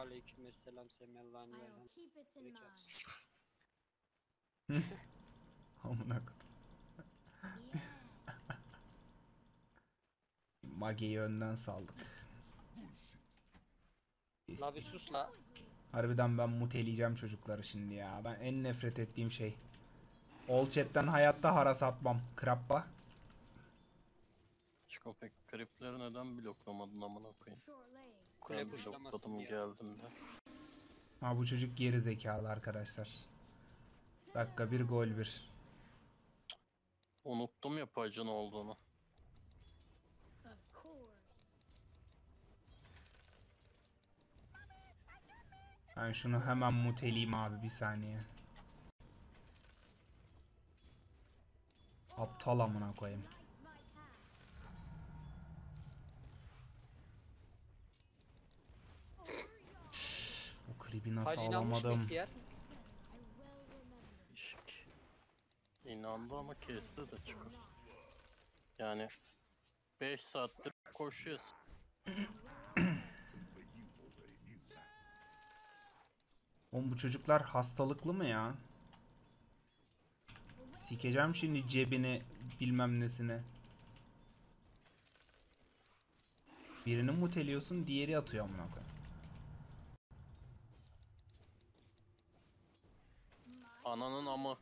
Aleykümselam semellani ve I'll keep it in mind. Amına koyayım. Yes. Mage'yi önden saldık. La bir sus la. Harbiden ben muteleyeceğim çocukları şimdi ya. Ben en nefret ettiğim şey. All chat'ten hayatta haras atmam. Krappa. Çiko pek kripleri neden bloklamadın amına koyayım? Short legs. Kule Ben kuşlamasın blokladım diye. geldiğimde. Ha bu çocuk geri zekalı arkadaşlar. Dakika bir gol bir. Unuttum ya pacın olduğunu. Of course. Ben şunu hemen muteleyeyim abi bir saniye. Aptal amına koyayım. Lights my path. Over yonder. O klibi nasıl Hacı inanmış mı alamadım? ihtiyar? I well remember. İşik. İnandı ama kesti de Çiko. Yani 5 saattir koşuyoruz. Oğlum bu çocuklar hastalıklı mı ya? Sikeceğim şimdi cebini bilmem nesine. Birini muteliyorsun, diğeri atıyor amına koyayım. Ananın amı.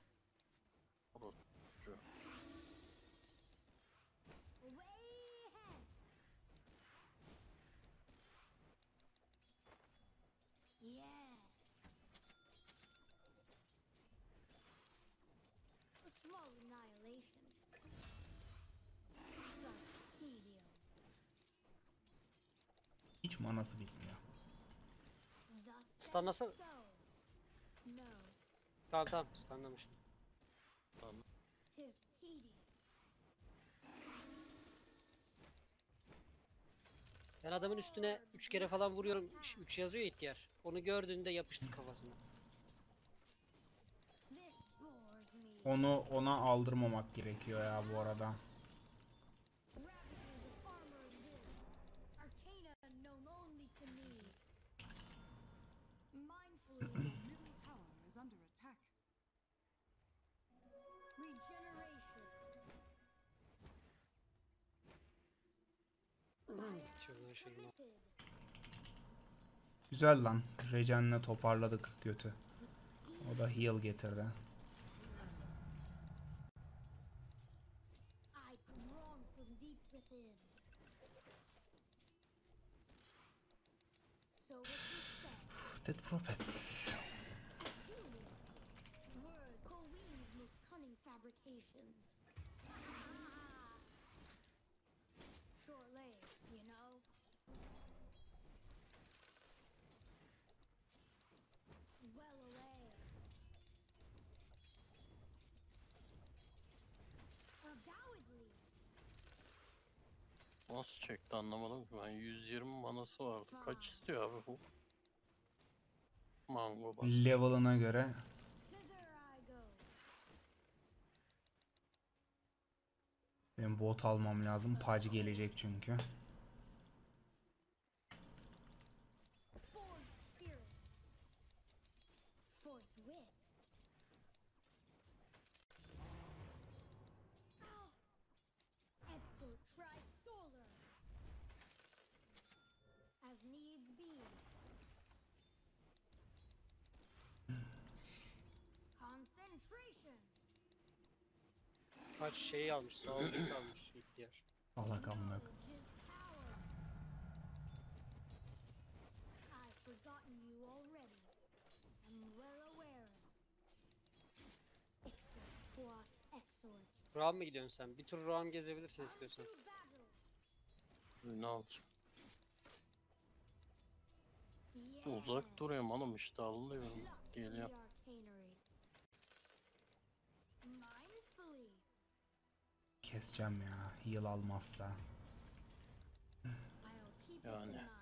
Way hence. Yes. A small annihilation. Such tedium. Hiç manası bitmiyor. Thus Stunlasana. so. No, Tamam tamam stunlamışım. tis tedious. Ben adamın üstüne 3 kere falan vuruyorum. 3 yazıyor ya ihtiyar. Onu gördüğünde yapıştır kafasına. This bores me. Ona aldırmamak gerekiyor ya bu arada. Ravagers of armor and will. Arcana known only to me. Mindfully. Middle tower is under attack. Regeneration. Şuradan şeyini al. Committed. Güzel lan. Regen'le toparladık götü. O da heal getirdi. I groan from deep within. So it is said. Dead Prophets. Human. Word Colween's most cunning fabrications. Short legs, you know. Well away. Avowedly. Nasıl çekti anlamadım ki ben 120 manası vardı. Kaç istiyor abi bu? Mango bas. Level'ına göre Thither I go. benim bot almam lazım. Pudge gelecek çünkü. Forge spirit. Forthwith. Ow! Exo trisolar. As needs be. Concentration. Kaç şeyi almış, sağlık almış ihtiyar. Allah amına. Knowledge is power. I've forgotten you already. I'm well aware. Exort quas exort. Roam mı gidiyorsun sen? Bir tur Roam gezebilirsin istiyorsan. Unto battle. Ne alacağım? Yeah. Uzak duruyorum hanım işte alıyorum. Pluck from the Geliyorum. arcanery. Mindfully. Keseceğim ya. Heal almazsa. I'll keep it in Yani. mind.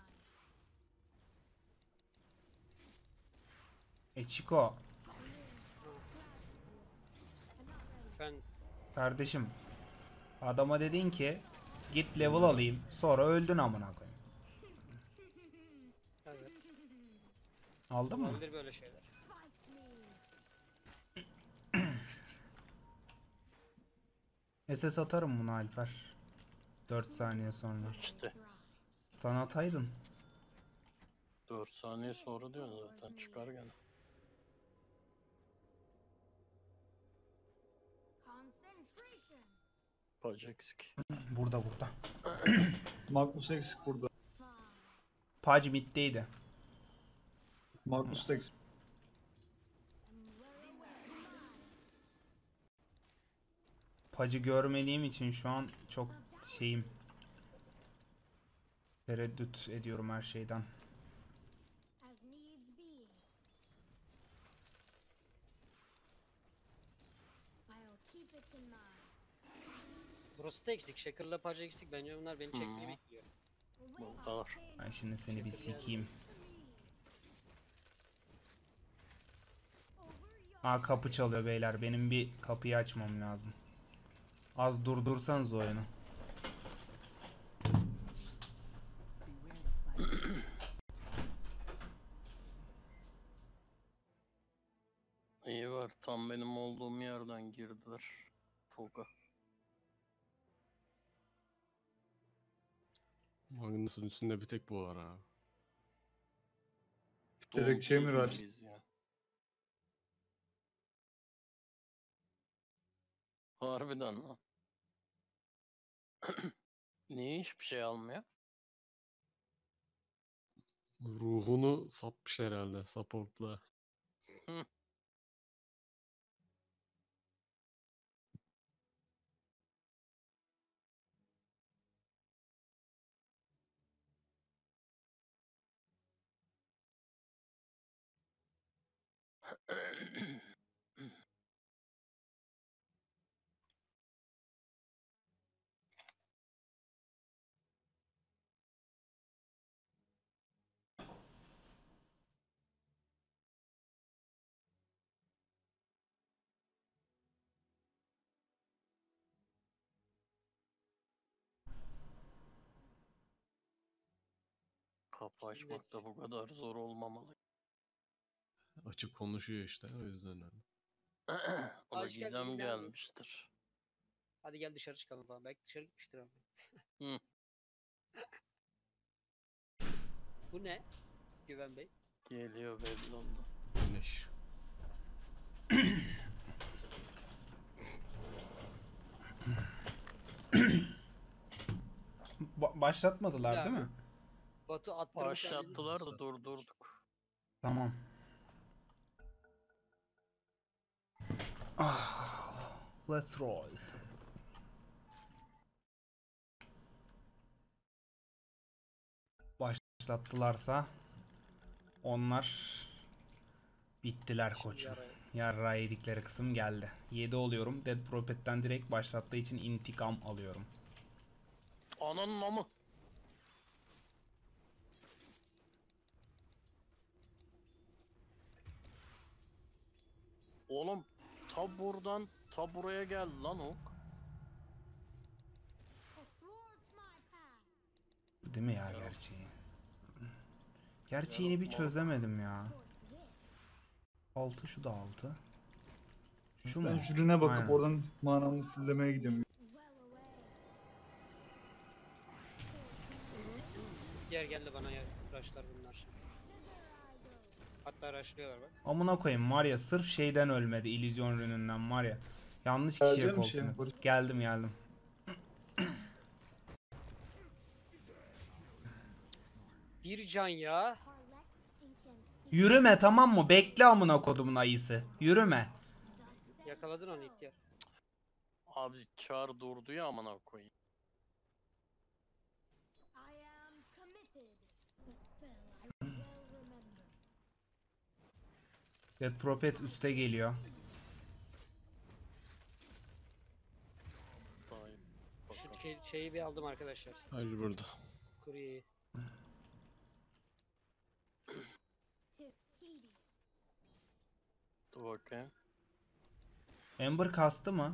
Chico. Efendim Kardeşim. Adama dedin ki git level alayım. Sonra öldün amına koyayım. evet. Aldın mı? Olabilir böyle şeyler. Fight me. SS atarım bunu Alper. 4 saniye sonra. İşte Stun ataydın. 4 saniye sonra diyorsun zaten çıkar gene. Concentration. Pacı eksik. Burada burada. Magnus eksik burada. Five. Pudge middeydi. Magnus da eksik. Am well aware. Pudge'ı görmediğim için şu an çok şeyim. Tereddüt ediyorum her şeyden. As needs be. I'll keep it in mind. Burası da eksik. Shacker'la Page eksik. Bence bunlar beni çekmeyi Hı. bekliyor. Buradalar. Ben şimdi seni bir sikeyim. Aa kapı çalıyor beyler. Benim bir kapıyı açmam lazım. Az durdursanız oyunu. İyi var. Tam benim olduğum yerden girdiler. Tolga. Magnus'un üstünde bir tek bu var ha. Direkt şey mi Donsuz Ralph? gibiyiz ya. Harbiden lan. Niye hiçbir şey almıyor? Ruhunu satmış herhalde support'la. Hı. Kapı Şimdi- açmak da bu kadar zor olmamalı. Açık konuşuyor işte o yüzden öyle. Ona Hoş geldin gizem abi. gelmiştir. Hadi gel dışarı çıkalım falan. Belki dışarı gitmiştir abi. Hı. Bu ne? Güven Bey. Geliyor belli oldu. Güneş. Başlatmadılar Ya değil bu- mi? Batu attırmış abi. Başlattılar da durdurduk. Tamam. Ah, let's roll. Başlattılarsa onlar bittiler Şimdi koçum. araya- Yarra yedikleri kısım geldi. 7 oluyorum. Dead Prophet'ten direkt başlattığı için intikam alıyorum. Ananın amı. Oğlum ta buradan ta buraya geldi lan ok. Athwart my path. Bu değil mi ya gerçeği? Gerçeğini bir çözemedim ya. Forthwith. 6 şu da 6. Şu mu? Ben jürine bakıp Aynen. oradan manamı fullemeye gidiyorum. Well away. Diğer geldi bana ya. Rushlar bunlar şimdi. Thither I go. Hatta rushlıyorlar bak. Amına koyayım var ya sırf şeyden ölmedi illüzyon rününden var ya. Yanlış kişiye Geleceğim kol şeye, sinir. Barış. Geldim. Bir can ya. Harlex incant. Yürüme tamam mı? Bekle amına kodumun ayısı. Yürüme. Yakaladın onu ihtiyar. Abi çağır durdu ya amına koyayım. I am committed. The spell I well remember. Dead Prophet üste geliyor. Sahip. Şu şeyi bir aldım arkadaşlar. Hadi burada. Kuryeyi. Tis tedious. Dur bakayım. Ember kastı mı?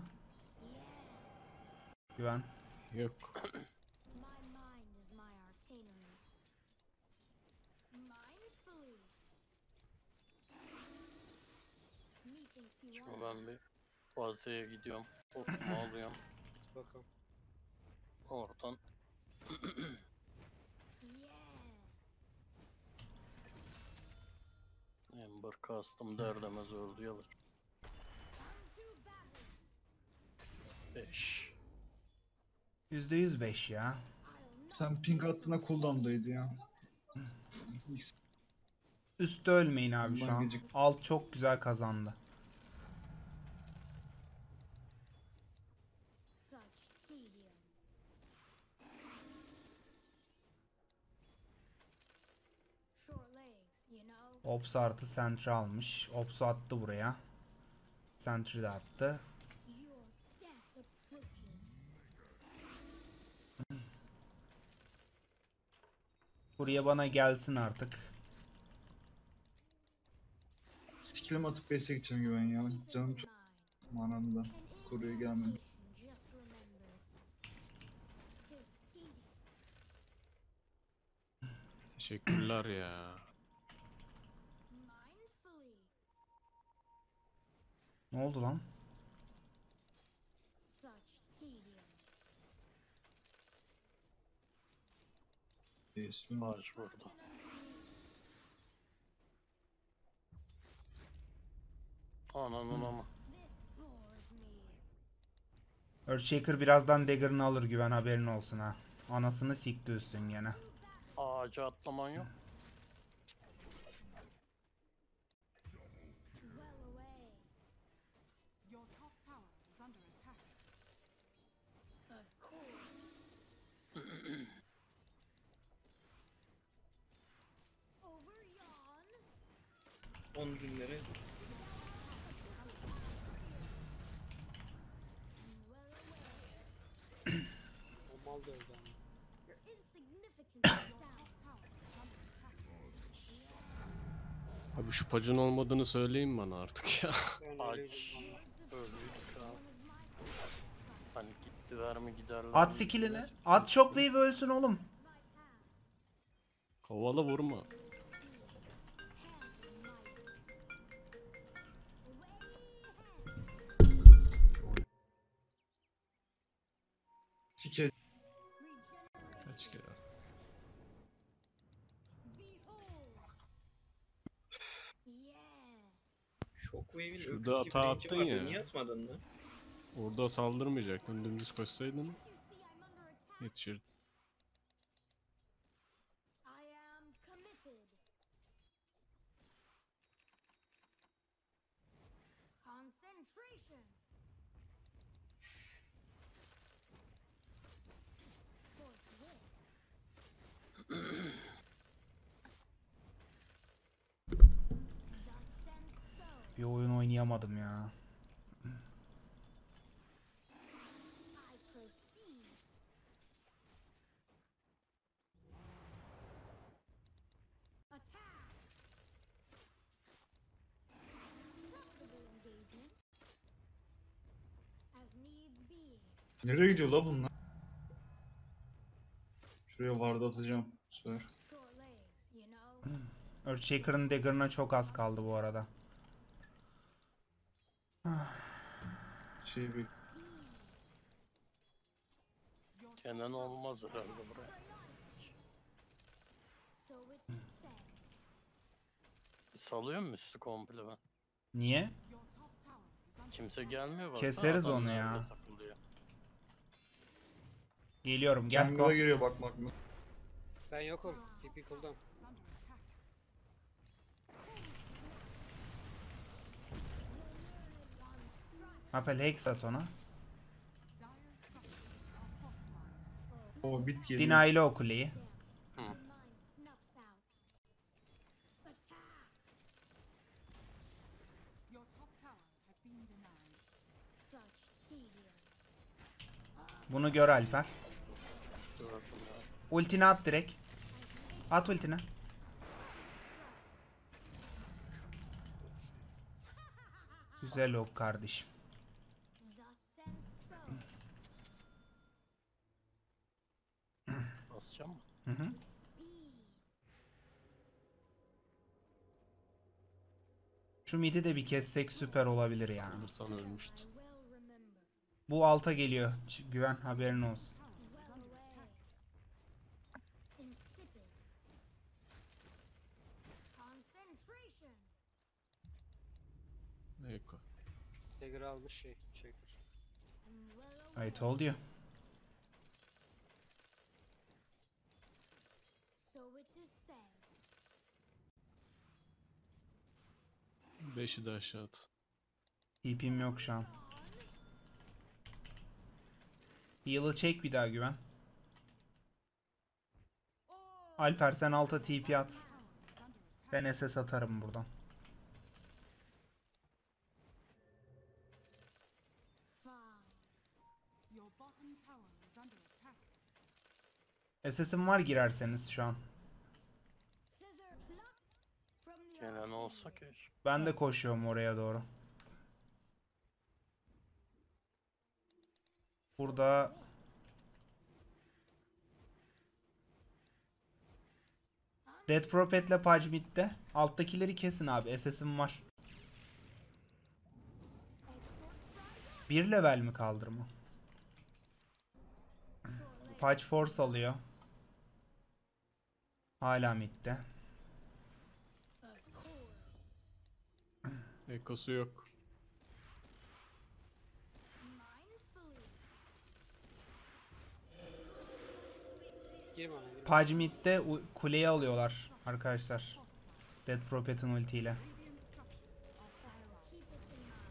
Güven. Yok. My mind is my arcanary. Mindfully. you Şimdi are. ben bir bazaya gidiyorum. Botumu alıyorum. Git bakalım. Oradan Yes. Ember kastım derdemez öldü yalır. Come to battle. 5. %105 ya. I'll not Sen ping attığında cooldown'daydı ya. Üstte ölmeyin abi şu Bundan an. gecik- Alt çok güzel kazandı. such tedium. Short legs, you know. Ops artı sentry almış. Ops'u attı buraya. Sentry de attı. Your death approaches. Buraya bana gelsin artık. Skill'imi atıp base'e gideceğim güven ya. Canım çok Mine. manamda. An Koruya gelmedi. incantation, just remember. 'Tis tedium. Teşekkürler ya. Mindfully. Ne oldu lan? Such tedium. İsmim Barış vurdu. Ananın ama. This bores me. Earthshaker birazdan dagger'ını alır güven haberin olsun ha. Anasını sikti üstün gene. Ağaca atlaman yok. Well away. Your top tower is under attack. Of course. Over yon. 10 günleri Well away. O mal da öldü ama. Your insignificance is down. Tower is under attack. Abi şu pacın olmadığını söyleyin bana artık ya. Ben Aç. öyleydim valla. Öldük ya. Hani gittiler mi giderler At mi skillini. gittiler. At shockwave ölsün oğlum. Kovala vurma. Sike Kaç kere? Shockwave'in Şurada öküz gibi hata range'i attın vardı. ya. Niye atmadın mı? Orada saldırmayacaktın. Dümdüz koşsaydın yetişir. I am committed. Concentration. Forthwith. Thus and so. Bir oyun oynayamadım ya. I proceed. Attack. Profitable engagement. As needs be. nereye gidiyor la bunlar? Şuraya ward atacağım. Bu sefer. Short legs, you know. Earthshaker'ın dagger'ına çok az kaldı bu arada. Şey bir Kenan olmaz herhalde buraya. So it is said. Salıyor mu üstü komple ben? Niye? Your top tower is under Kimse gelmiyor bak. Keseriz onu ya. Geliyorum gel. jungle'a Go. geliyor bakmak mı? Ben yokum. TP cooldown. is under attack. Apel Hex at ona. Dire's structures are fortified. O bit geliyor. Denial'e o kuleyi. Hı. Mine snuffs out. Attack. Your top tower has been denied. Such tedium. Bunu gör Alper. Gördüm ya. Ultini at direkt. At ultini. Güzel ok kardeşim. Thus and so. Basacağım mı? Hı hı. Speed. Şu midi de bir kessek süper olabilir ya. Alırsan ölmüştü. I well remember. Bu alta geliyor. Güven, haberin olsun. Well away. Insipid. Concentration. Eko. Dagger almış şey. Shaker. And well away. I told you. So it is said. 5'i de aşağı at. TP'm yok şu an. Heal'ı çek bir daha Güven. Alper sen alta TP at. Ben SS atarım buradan. Fine. Your bottom tower is under attack. SS'im var girerseniz şu an. Thither plucked from the Gelen earth. olsa keşke. Ben de koşuyorum oraya doğru. Burada Dead Prophet'le Page mid'de. Alttakileri kesin abi. SS'im var. Bir level mi kaldırma? Page Force alıyor. Hala mid'de. Of course. Ekosu yok. Mindfully. Girme ona girme. Page mid'de kuleyi alıyorlar arkadaşlar. Dead Prophet'in ultiyle. Radiant structures are I'll keep it in mind.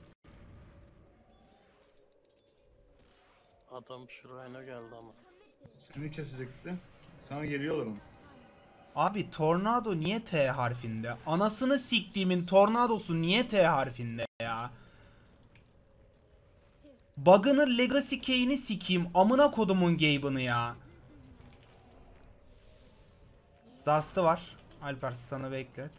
Adam şuraya geldi ama. Committed. Seni kesecekti. Sana geliyorlar onu. Abi tornado niye T harfinde? Anasını siktiğimin tornadosu niye T harfinde ya? Bug'ını Legacy Key'ini sikeyim. Amına kodumun Gabe'ını ya. Dust'ı var. Alper stun'ı beklet.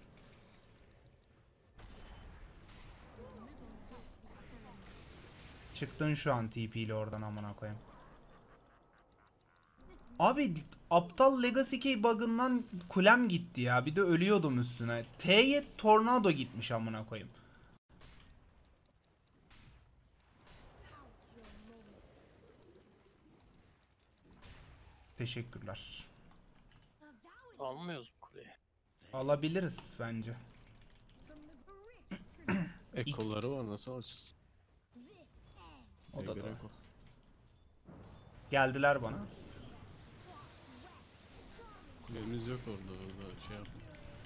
Çıktın şu an TP ile oradan amına koyayım. Abi aptal Legacy Key bug'ından kulem gitti ya. Bir de ölüyordum üstüne. T'ye tornado gitmiş amına koyayım. Teşekkürler. Almıyoruz mu kuleyi? Alabiliriz bence. From the grip. Ekoları var, nasıl alacağız? This end. O da Ego, doğru. Eko. Geldiler bana. Kulemiz yok orada şey yapma.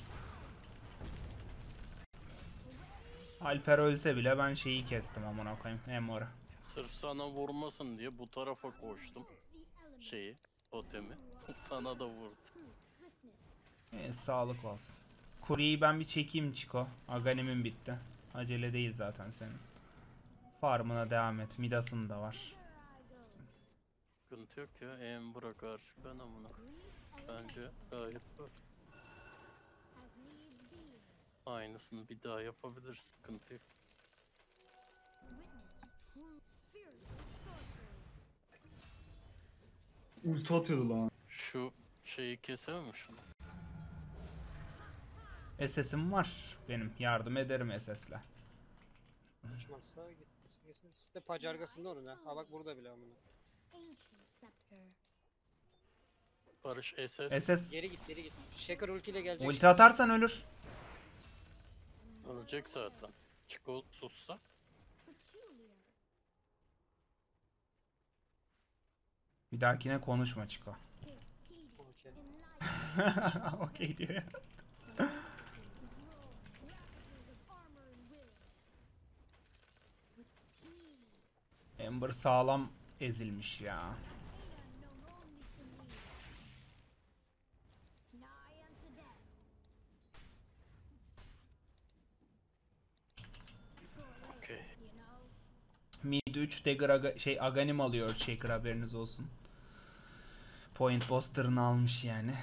Alper ölse bile ben şeyi kestim amına koyayım. Emor'u. Sırf sana vurmasın diye bu tarafa koştum. Şeyi, totemi. Sana da vurdu. Sağlık olsun. Kuryeyi ben bir çekeyim Çiko. Aganimin bitti. Acele değil zaten senin. Farmına devam et. Midas'ın da var. Sıkıntı yok ya. Amber'a karşı ben amına. Bence gayet var. As needs be. Aynısını bir daha yapabilir. Sıkıntı yok. Witness true spiritual sorcery. Ulti atıyordu lan. Şu şeyi kesememiş mi? SS'im var benim. Yardım ederim SS'le. Uçmazsa gitmesin kesin. De pacargasında onun ha. Ha bak burada bile amına. Ancient scepter. Barış SS. SS Geri git geri git. Shaker ultiyle gelecek. ulti atarsan ölür. Ölecek zaten. Çiko sussa. Peculiar. Bir dahakine konuşma Çiko. Tis tedious. Okey. Enlightened. Okey diyor ya. Draw raptures of armor and will. With speed. Ember sağlam ezilmiş ya. Ada known only to me. Nigh unto death. Sure Okey. you know. Mid 3 Dagger Aghanim alıyor Shaker, haberiniz olsun. Point Buster'ını almış yani.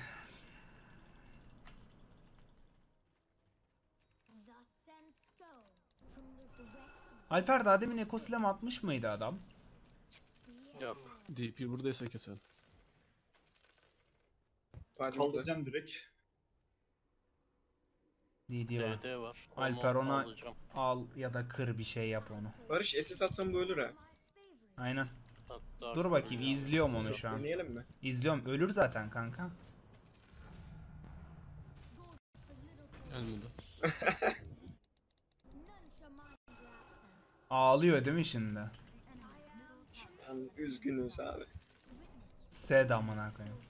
Thus and so, from the wrecks Alper daha demin ekoslam atmış mıydı adam? Yok. DP buradaysa keselim. Pardon. Kaldıracağım direkt. DD var. DD var. Alper Onu ona alacağım. al ya da kır bir şey yap onu. Barış SS atsam bu ölür ha. Aynen. Hatta Dur bakayım, izliyorum onu şu an. Deneyelim mi? İzliyorum. Ölür zaten kanka. Gelmedi. None shall mind your absence. Ağlıyor değil mi şimdi? Yani üzgünüz abi. Sed amına koyayım.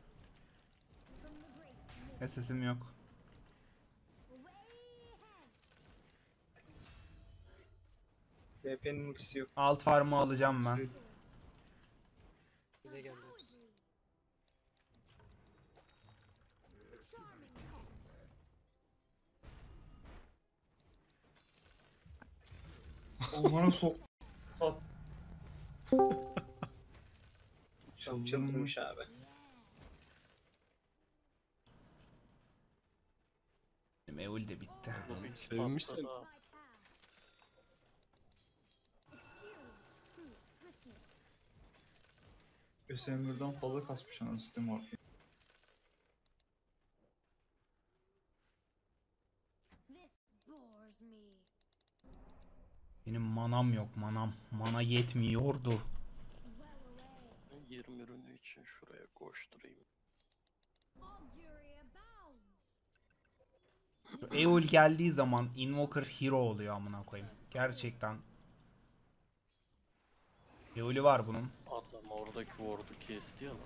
Sesim yok. DP'nin ultisi yok. Alt farmı alacağım ben. Bize geldi hepsi. O bana sok. Tat. Çok çıldırmış abi. Meul de bitti. Sevmişsin. patladı. Esenler'den fazla kasmış anasını sistem var. This bores me. Benim manam yok, manam. Mana yetmiyordu. Well away. 20 ürünü için şuraya koşturayım. Augury abounds. Eul geldiği zaman Invoker Hero oluyor amına koyayım. Gerçekten. Eul'ü var bunun. Adam oradaki ward'u kesti ya lan.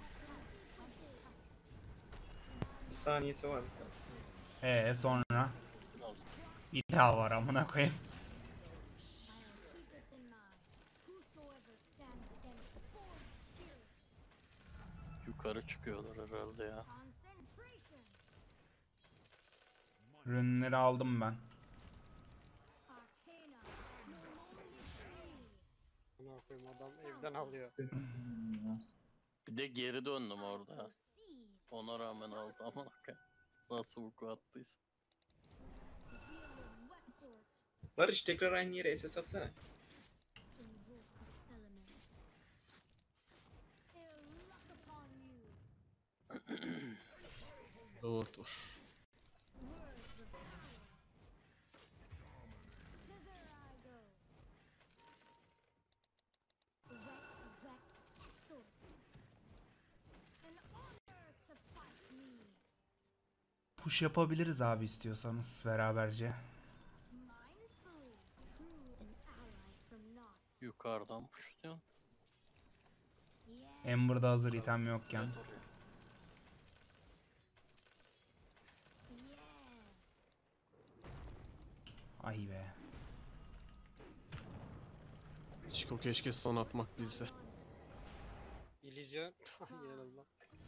Bir saniyesi vardı zaten. Sonra Al. bir daha var amına koyayım. I'll keep it in mind. Whosoever stands against forged spirits. Yukarı çıkıyorlar herhalde ya. Concentration. Ürünleri aldım ben. Arcana. No only free. Buna koyayım, adam evden alıyor. Bir de geri döndüm orada. Proceed. Ona rağmen aldı ama nasıl vuku attıysa. Healing Wexort. Barış tekrar aynı yere SS atsana. Invoke the elements. Ill luck upon you. Ward var. Words of power. Thither I go. Vex, Vex, Exort. An honor to fight me. Push yapabiliriz abi istiyorsanız beraberce. Mindfully. True an ally from naught. Yukarıdan pushluyorsun. Yes. Ember'da hazır item yokken. Evet oraya. Yes. Ay be. Chico keşke stun atmak bilse. İllüzyon. İnanılmaz.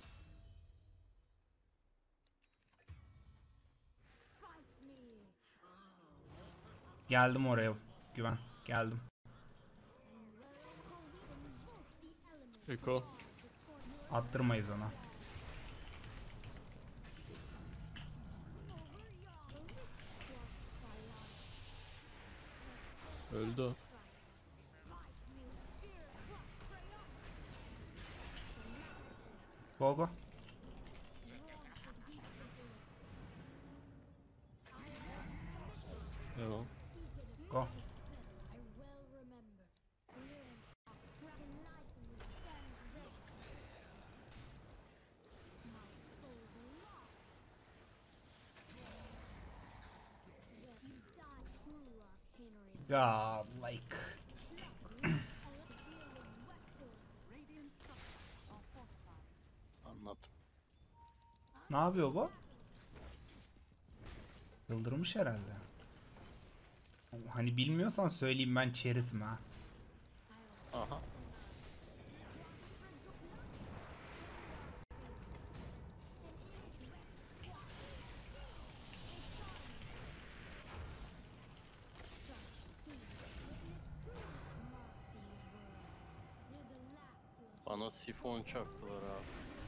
Fight me. Geldim oraya. Güven. Geldim. Invoke the elements. Eko. Attırmayız ona. Öldü o. Go go. Devam. Go. I well remember. Learn how enlightenment stands there. My foes are lost. Yet you die true, Arcanary. Ya like. Radiant structures are fortified. Anladım. Ne yapıyor bu? Yıldırmış herhalde. Hani bilmiyorsan söyleyeyim, ben çerizim ha. Aha. Bana sifon çaktılar abi.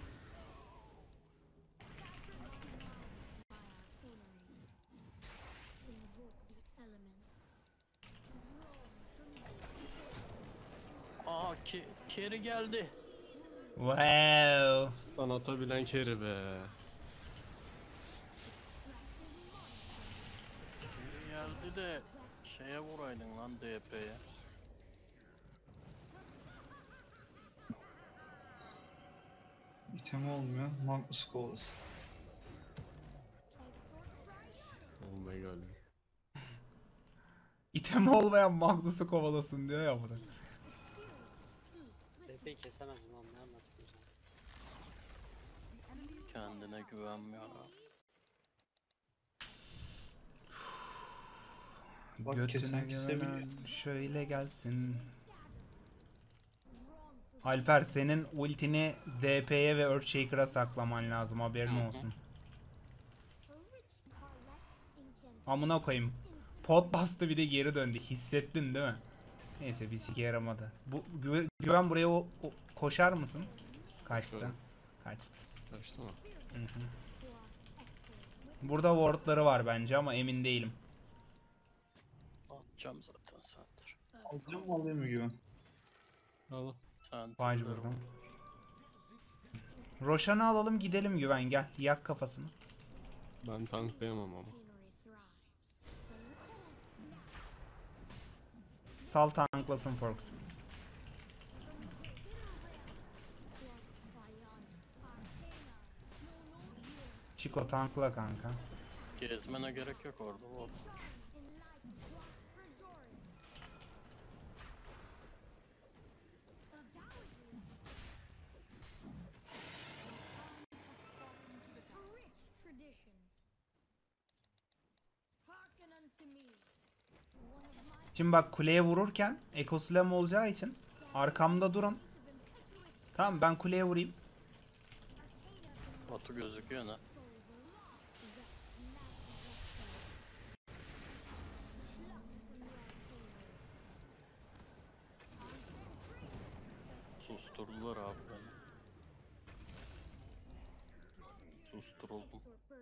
Aa Keri geldi. Wow. Stun atabilen keri be. geldi de şeye vuraydın lan DP'ye. İtemi olmuyor. Magnus kovalasın. Olmaya geldi. İtemi olmayan Magnus'u kovalasın diyor ya bu da. DP'yi kesemezdim oğlum, ne anlatıyorsun sen? Kendine güvenmiyor ha. Bak, Götüne kesen kesebiliyor. güvenen şöyle gelsin. Alper, senin ultini DP'ye ve Earthshaker'a saklaman lazım, haberin Hı hı. olsun. Amına koyayım. Pot bastı bir de geri döndü. Hissettin değil mi? Neyse, bir sike yaramadı. Güven buraya koşar mısın? Kaçtı. Koşuyorum. Kaçtı. Kaçtı mı? Hı hı. Burada wardları var bence ama emin değilim. Atacağım zaten center. Alacağım mı alayım mı güven? Al. Center Baj diyorum. buradan. Roshan'ı alalım gidelim Güven, gel. Yak kafasını. Ben tanklayamam ama. Sal tanklasın Forks. Chico tankla kanka. Gezmene gerek yok orada. O Şimdi bak, kuleye vururken ekoslam olacağı için arkamda durun. Tamam, ben kuleye vurayım. Batu gözüküyor ne? Susturdular abi beni. Susturuldum.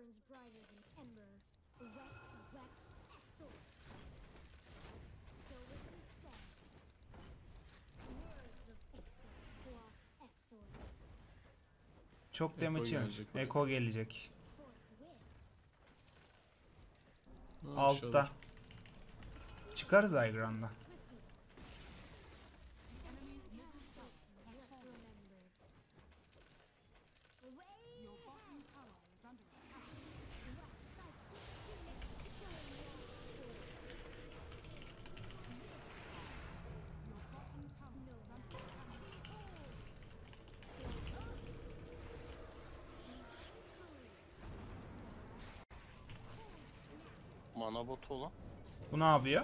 Çok Eko damage yemiş. gelecek buraya. Eko gelecek. Ha, Altta. aşağıda. Çıkarız Aygran'da. Your bottom tower is under attack. Your bottom tower is under attack. Mana botu olan. Bu ne yapıyor?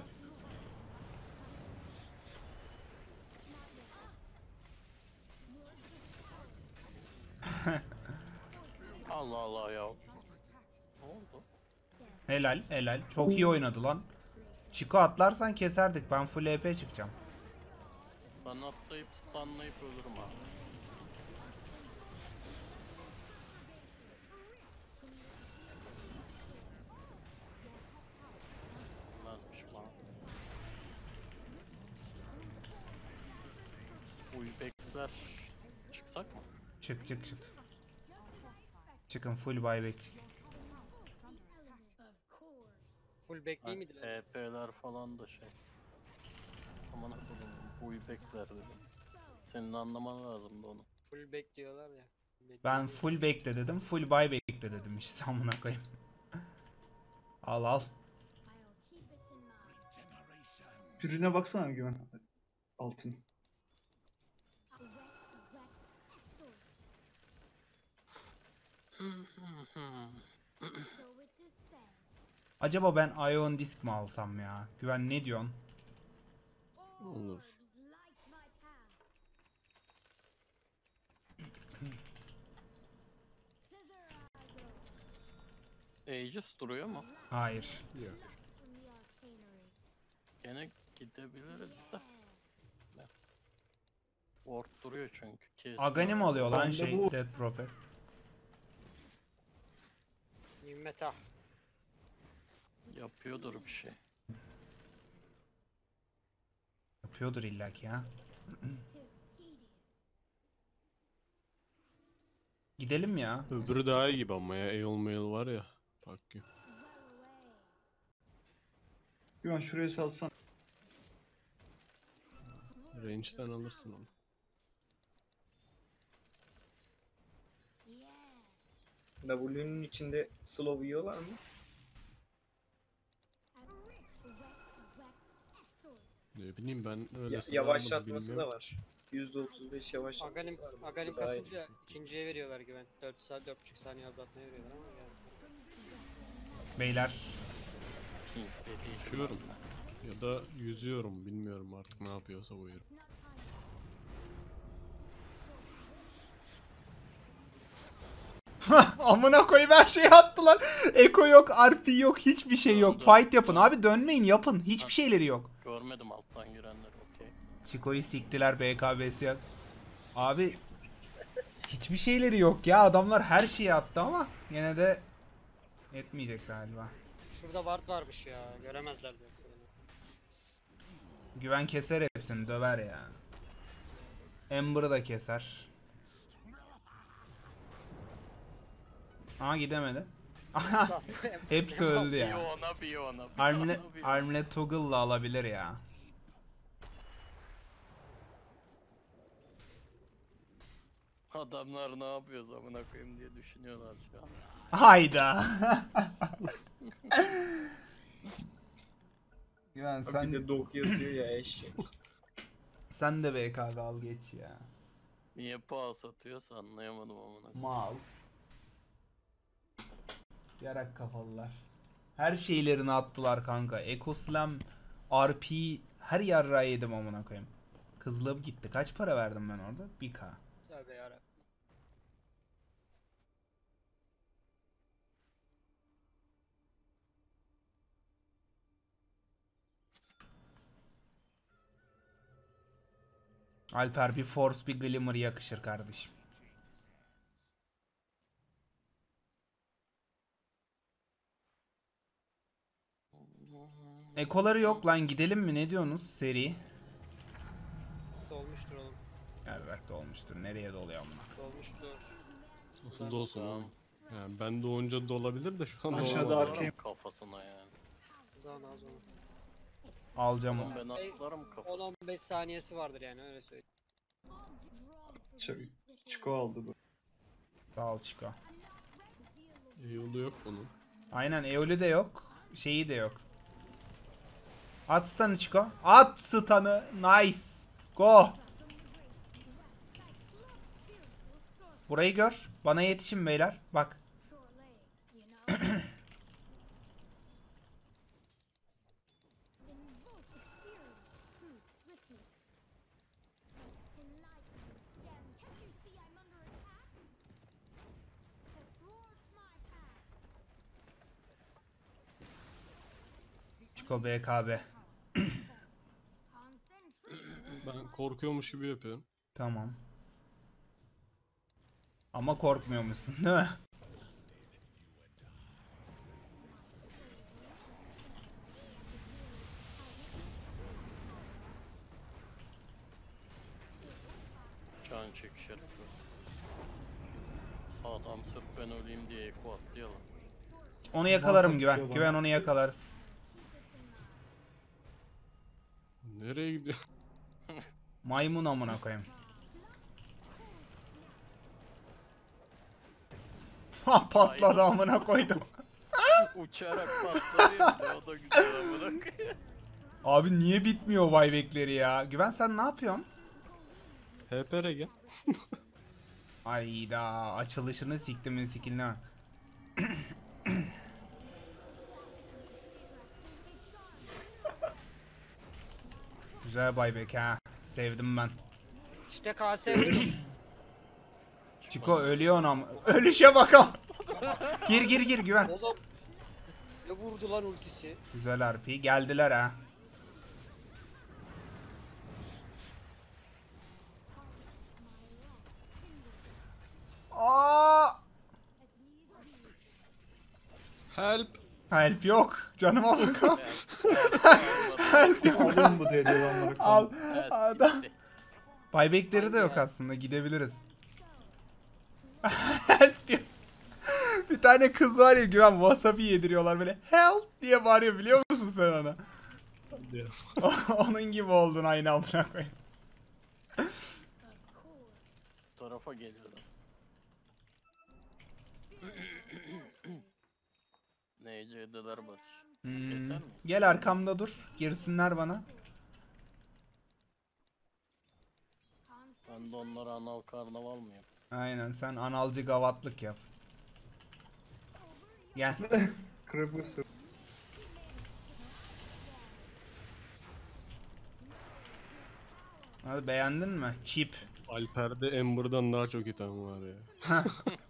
Allah Allah ya. Ne oldu? Helal helal. Çok iyi oynadı lan. Chico atlarsan keserdik. Ben full EP çıkacağım. Ben atlayıp stunlayıp ölürüm abi. Bilmezmiş bana. Uybekler çıksak mı? Çık çık çık. Çıkın, full buyback. Full bekleyeyim miydi lan? EP'ler falan da şey. Aman akıllım uybekler dedim. Senin anlaman lazımdı onu. Full back diyorlar ya. Ben full back de dedim. Full buyback de dedim işte, amına koyayım. Al al. Ürüne baksana güven. Altın. Acaba ben Ion Disk mi alsam ya? Güven, ne diyorsun? Olur. Aegis duruyor mu? Hayır. Yok. Gene gidebiliriz de. Ward duruyor çünkü. Kesin. Agani mi alıyor lan Bende şey? bu- Dead Prophet. New meta. Yapıyordur bir şey. Yapıyordur illaki ya. Gidelim ya. Öbürü daha iyi gibi ama ya. Aeon Mail var ya. Bak ki. Güven şuraya salsan. Range'den alırsın onu. W'nun içinde slow yiyorlar mı? Ne bileyim ben öyle Yavaşlatması da var. %35 yavaşlatması var. Agalim Bu daha iyi. kasınca ikinciye veriyorlar güven. 4,5 saniye azaltmaya veriyorlar ama yani. Beyler. Koşuyorum. Ya da yüzüyorum, bilmiyorum artık ne yapıyorsa bu herif. Amına koyayım her şeyi attılar. Eko yok, RP yok, hiçbir şey yok. Fight yapın abi, dönmeyin, yapın. Hiçbir şeyleri yok. Görmedim alttan girenleri, okey. Chico'yu siktiler, BKB'si yok. Abi hiçbir şeyleri yok ya. Adamlar her şeyi attı ama yine de etmeyecek galiba. Şurada ward varmış ya. Göremezler yoksa beni. Güven keser hepsini, döver ya. Ember'ı da keser. Aa gidemedi. Hepsi öldü Bir ya. ona bir ona. Armlet Toggle'la alabilir ya. Adamlar ne yapıyoruz amına koyayım diye düşünüyorlar şu an. Hayda. Güven Bak sen bir de dog yazıyor ya eşek. sen de BKB al geç ya. Niye pass atıyorsa anlayamadım amına koyayım. Mal. Yarak kafalılar. Her şeylerini attılar kanka. Eco Slam, RP, her yarrağı yedim amına koyayım. Kızlığım gitti. Kaç para verdim ben orada? 1K. Tövbe yarabbim. Alper bir Force bir Glimmer yakışır kardeşim. Ekoları yok lan, gidelim mi, ne diyorsunuz seri? Dolmuştur oğlum. Elbette olmuştur. Nereye doluyor amına? Dolmuştur. Nasıl dolsun oğlum? Yani ben doğunca dolabilir de şu an Aşağıda dolmadı. arkayım. Kafasına yani. Daha az olur. Alacağım Oğlum onu. ben atlarım kafasına. 10-15 saniyesi vardır yani öyle söyleyeyim. Çiko aldı bu. Sağ ol Chico. Yolu yok onun. Aynen, Eolü de yok. Şeyi de yok. At stun'ı Chico. At stun'ı. Nice. Go. Burayı gör. Bana yetişin beyler. Bak. Chico BKB. Ben korkuyormuş gibi yapıyorum. Tamam. Ama korkmuyormuşsun değil mi? Can çekişerek böyle. Adam sırf ben öleyim diye eko attı yalan. Onu yakalarım Muhakkak Güven. bir şey Güven onu yakalarız. Nereye gidiyor? Maymun amına koyayım. Ha patladı amına koydum. Uçarak patladı ya bir de, o da güzel amına koyayım. Abi niye bitmiyor buybacks ya? Güven sen ne yapıyorsun? HPR gel. Ayda açılışını siktimin sikilne. Güzel buyback ha. Sevdim ben. İşte KS budur. Chico ölüyor ama. Ölüşe bakalım. Gir gir gir Güven. Oğlum. Ne vurdu lan ultisi? Güzel RP. Geldiler ha. Aa! Help. Help yok. Canıma bakalım. Help Alıyorum bu TD'yi onları. Al. Evet, Adam. gitti. Buyback'leri de yok aslında. Gidebiliriz. Help diyor. Bir tane kız var ya Güven, wasabi yediriyorlar böyle. Help diye bağırıyor, biliyor musun sen ona? Diyor. Onun gibi oldun aynı amına koyayım. Bu tarafa geliyorlar. NC'deler baş. Keser mi? Gel arkamda dur. Girsinler bana. Ben de onlara anal karnaval mıyım? Aynen sen analcı gavatlık yap. Gel. Creeper Hadi beğendin mi? Cheap. Alper'de Ember'dan daha çok item var ya.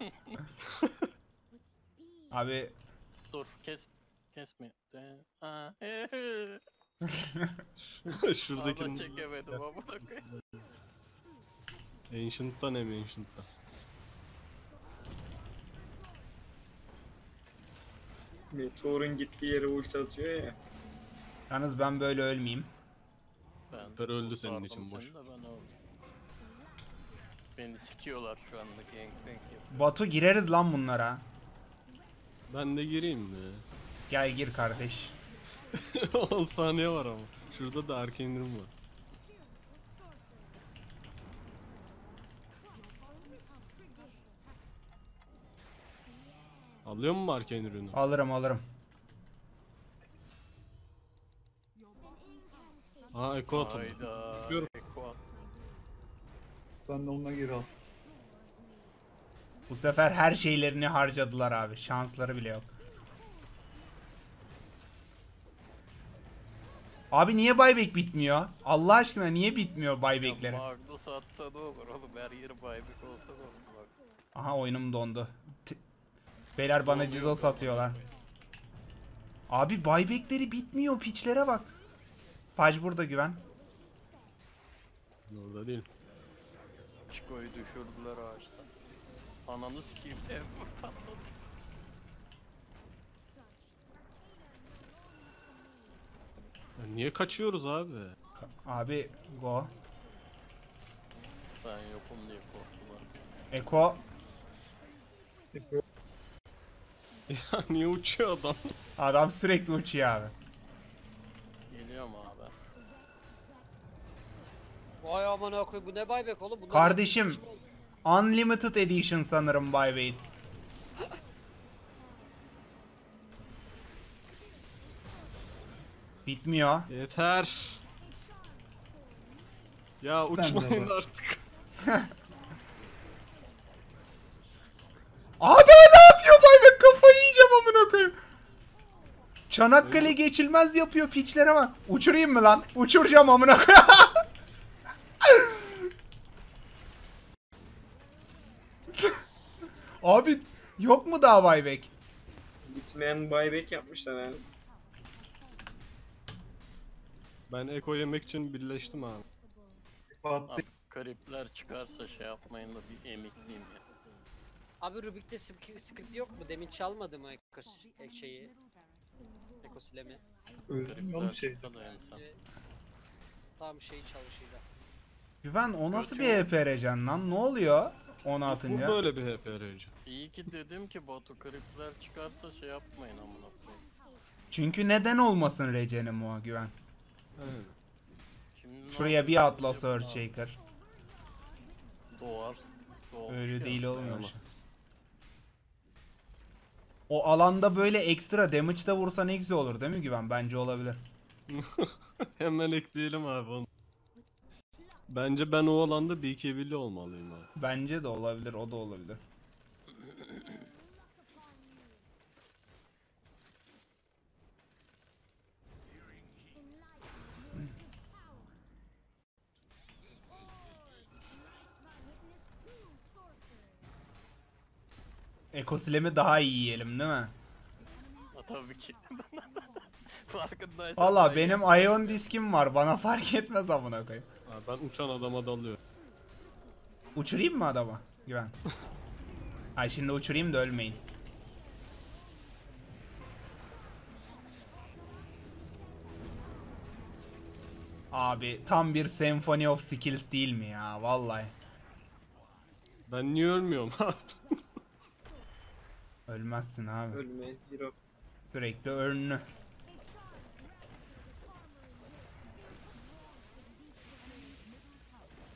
Abi Dur kesme. Ha. Şuradaki Ağda çekemedim amına koyayım. Ancient'tan hem Ancient'tan. Meteor'un gittiği yere ulti atıyor ya. yalnız ben böyle ölmeyeyim. Ben Alper öldü senin kurtardım için, boş. seni de ben öldüm. Beni sikiyorlar şu anda gangbang yapıyor. Batu gireriz lan bunlara. Ben de gireyim mi? Gel gir kardeş. 10 saniye var ama. Şurada da Arcane Room var. Alıyor mu Arcane Room'u? Alırım alırım. Aa Echo atıldı. Hayda. Çıkıyorum. Eko at. Sen de onunla geri al. Bu sefer her şeylerini harcadılar abi. Şansları bile yok. Abi niye buyback bitmiyor? Allah aşkına niye bitmiyor buybackleri? Ya Magnus atsa ne olur oğlum, her yeri buyback olsa ne olur bak. Aha oyunum dondu. Beyler bana Donuyor DDoS galiba. atıyorlar. Abi buybackleri bitmiyor, piçlere bak. Paj burada güven. Orada değil. Chico'yu düşürdüler ağaçtan. Ananı sikeyim, ev patladı. Ya niye kaçıyoruz abi? Abi go. Ben yokum diye korktular. Eko. Ya niye uçuyor adam? Adam sürekli uçuyor abi. Geliyorum abi. Vay amına koy, bu ne buyback oğlum? Bunlar Kardeşim. Unlimited Edition sanırım buyback. Bitmiyor. Yeter. Ya uçmayın de. artık. Abi hala atıyor buyback, kafayı yiyeceğim amına koyayım. Çanakkale geçilmez yapıyor piçlere bak. Uçurayım mı lan? Uçuracağım amına koyayım. Abi yok mu daha buyback? Bitmeyen buyback yapmışlar yani. Ben Echo yemek için birleştim abi. Attı. Abi kripler çıkarsa şey yapmayın da bir emekliyim ya. Abi Rubik'te script yok mu? Demin çalmadı mı şeyi? Ekosilemi. Öldüm ya oğlum Kripler şey. çıksa da insan. Tam şeyi çalışıyla. Güven o nasıl bir Götür. EP vereceksin lan? Ne oluyor? Onu Bu atınca. böyle bir HP arayıcı. İyi ki dedim ki Batu, kripler çıkarsa şey yapmayın amına koyayım. Çünkü neden olmasın Rece'nin o güven. Aynen. Şimdi ne Şuraya bir yapacağız? atla Yapın Search abi. Shaker. Doğmuş Öyle ya. değil olmuyor. Ama. O alanda böyle ekstra damage da vursa ne güzel olur değil mi güven? Bence olabilir. Hemen ekleyelim abi onu. Bence ben o alanda BKB'li olmalıyım abi. Bence de olabilir, o da olabilir. Ekosistemi daha iyi yiyelim değil mi? Ha, tabii ki. Farkındaysan. Valla ben benim yapıyorum Ion ya. diskim var, bana fark etmez amına koyayım. Abi ben uçan adama dalıyorum. Uçurayım mı adama? Güven. Ay şimdi uçurayım da ölmeyin. Abi tam bir Symphony of Skills değil mi ya? Vallahi. Ben niye ölmüyorum abi? Ölmezsin abi. Ölmeyen hero. Sürekli önlü.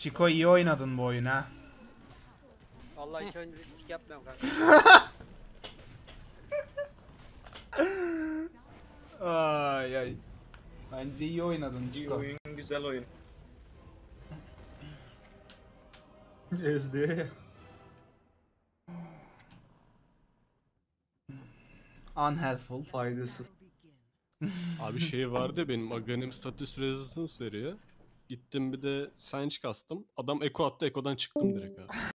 Chico iyi oynadın bu oyunu ha. Vallahi hiç oyunculuk sik yapmıyorum kanka. Ay ay. Bence iyi oynadın İyi Chico. oyun, güzel oyun. Ez diyor ya. Unhelpful. Faydasız. Abi şey vardı benim Aghanim Status Resistance veriyor. Gittim bir de Sench kastım. Adam Eko attı, Eko'dan çıktım direkt abi.